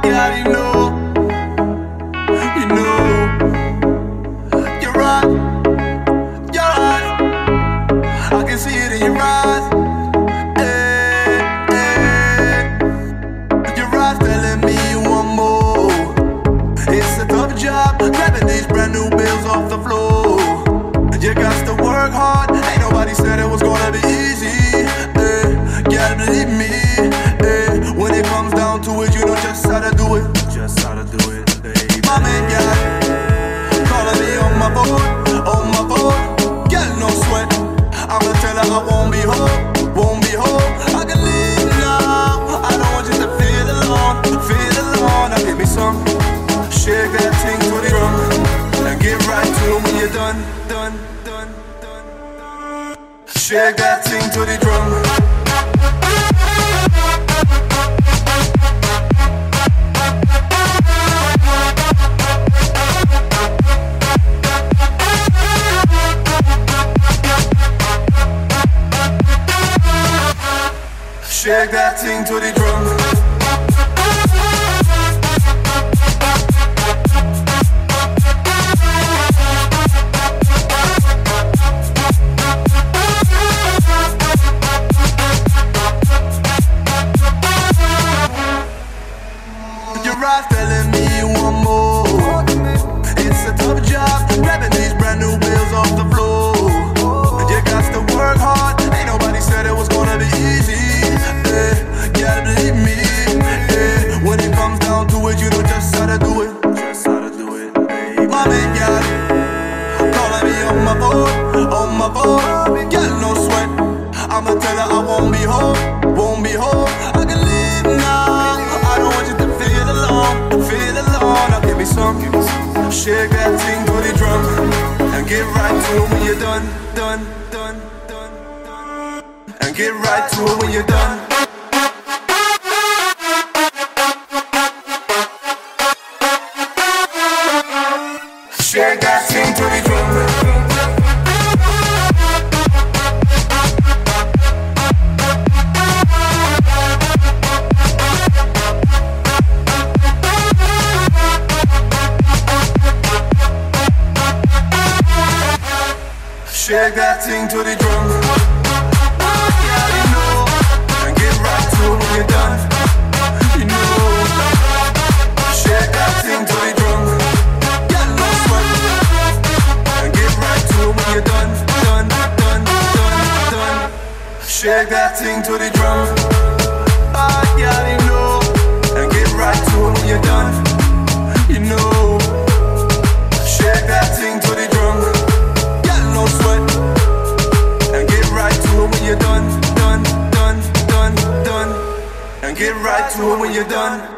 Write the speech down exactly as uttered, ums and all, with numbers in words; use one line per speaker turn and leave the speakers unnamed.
girl, you know, you know, you're right, you're right. I can see it in your eyes. Hey, hey. Your eyes telling me you want more. It's a tough job grabbing these brand new bills off the floor. You got to work hard. Ain't nobody said it was gonna be easy. Hey, gotta believe me. Hey, when it comes down to it, you know just how to do it. Just how to do it, baby. My man, got calling me on my phone, on my phone. Girl, no sweat. I'ma tell her I won't be home, won't be home. I can leave now. I don't want you to feel alone, feel alone. Now give me some. Shake that thing to the drum and get right to it when you're done, done, done, done. Shake that thing to the drum. Shake that thing to the drum. Your eyes telling me you want more. It's a tough job grabbing these brand new bills off the floor. You got to work hard. Ain't nobody said it was gonna be easy. Hey, gotta believe me. Hey, when it comes down to it, you know just how to do it. Just how to do it, baby. My man got calling me on my phone, on my phone. Girl, no sweat. I'ma tell her I won't be home, won't be home. I can leave now. I don't want you to feel alone, feel alone. Now give me some, give me some. Shake that thing to the drum and get right to it when you're done, done, done, done, done. And get right to it when you're done. Shake that thing to the drum. Shake that thing to the drum. Yeah, you know, and get right to it when you're done. You know, shake that thing to the drum. Yeah, no sweat. And get right to it when you're done, done, done, done, done. Shake that thing to the drum. Ah, yeah, you know, and get right to it when you're done. You know, shake that thing to the drum. No sweat, and get right to it when you're done, done, done, done, done, and get right to it when you're done.